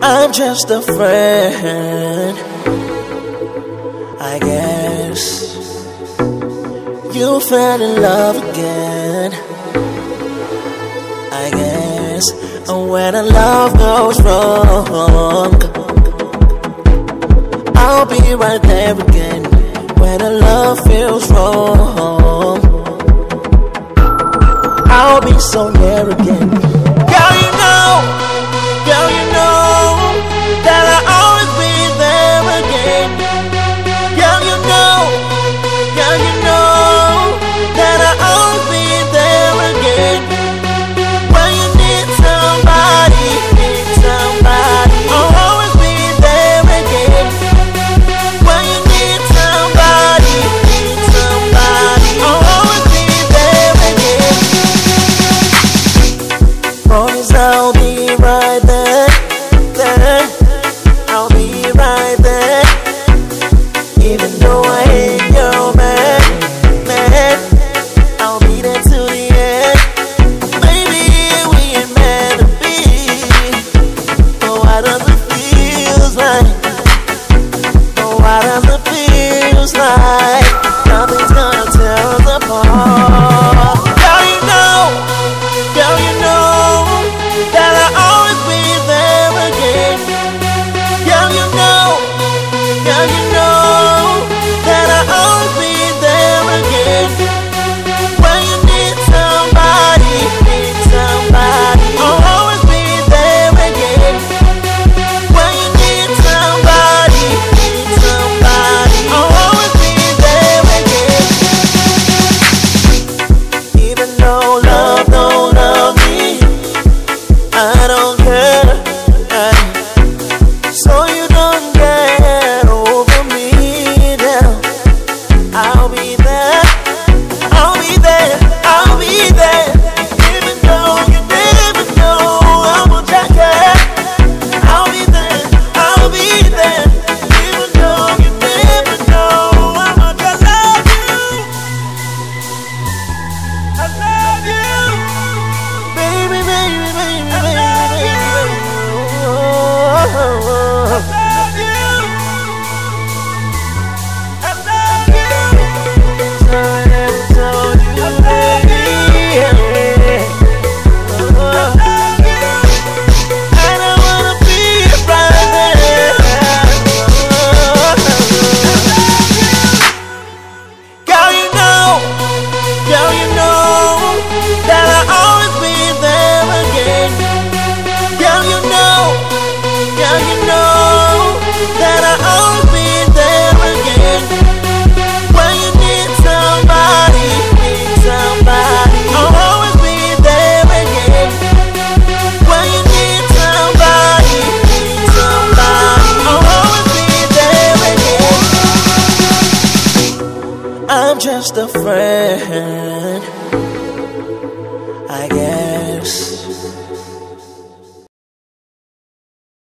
I'm just a friend, I guess. You fell in love again, I guess. And when a love goes wrong, I'll be right there again. When a love feels wrong, I'll be so near again. Girl, you know that I'll always be there again. Girl, you know that I'll always be there again. When you need somebody, I'll always be there again. When you need somebody, I'll always be there again. Promise I'll be right there. I'll be right there. Even though I hate your man, I'll be there till the end. Maybe we ain't meant to be, but why does it feels like? But why does it feels like nothing's gonna tear us apart? Girl, you know that I'll always be there again. Girl, you know that I'll always be there again. When you need somebody, I'll always be there again. When you need somebody, I'll always be there again. Even though love don't love me, I don't care. So you don't get over me now. I'll be there. Even though you never know how much I care. I'll be there. Even though you never know how much I love you. I love you. Baby, I love you. I'm just a friend, I guess.